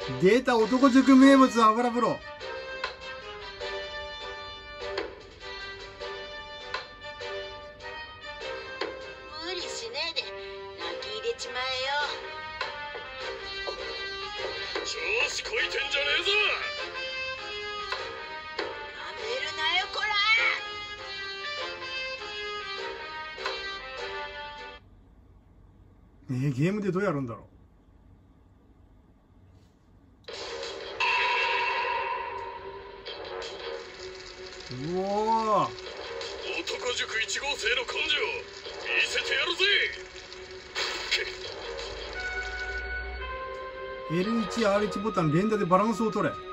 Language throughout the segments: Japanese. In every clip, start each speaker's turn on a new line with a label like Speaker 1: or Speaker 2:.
Speaker 1: 出た男塾名物油風呂。
Speaker 2: 無理しねえで泣き入れちまえよ。調子こいてんじゃねえぞ。なめるなよこら。
Speaker 1: ゲームでどうやるんだろう。うおー、
Speaker 2: 男塾1号生の根性見せてやるぜ。
Speaker 1: L1、R1 ボタン連打でバランスを取れ。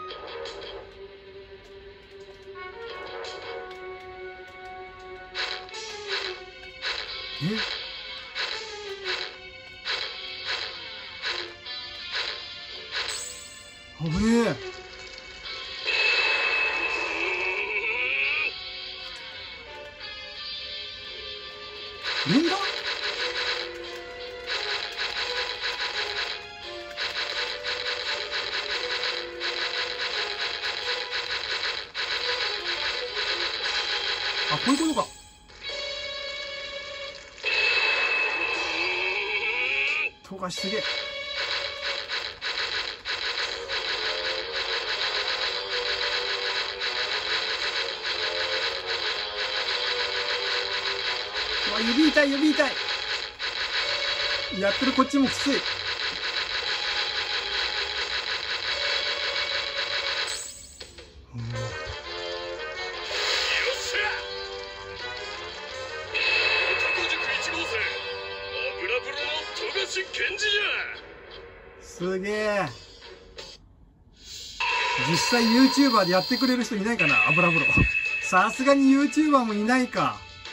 Speaker 1: 危ねえ。連打？あ、こういうことか。富樫すげえ。うわ、指痛い、指痛い。やってるこっちもきつい。すげえ。実際 YouTuber でやってくれる人いないかな、油風呂。さすがに YouTuber もいないか。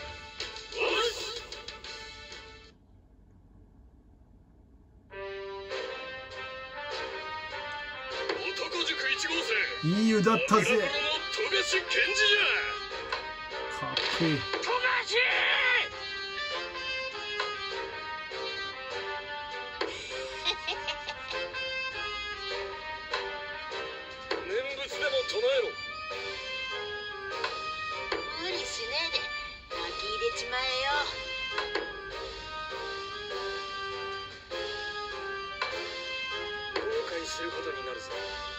Speaker 1: いい湯だったぜ。かっこいい。
Speaker 2: 無理しねえで泣き入れちまえよ。後悔することになるぞ。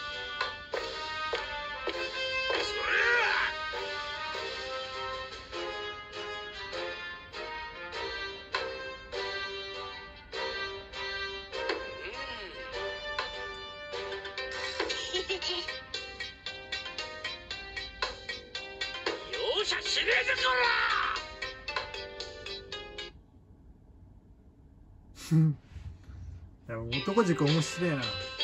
Speaker 2: 容赦しねえぞこら。
Speaker 1: いや、男塾面白いな。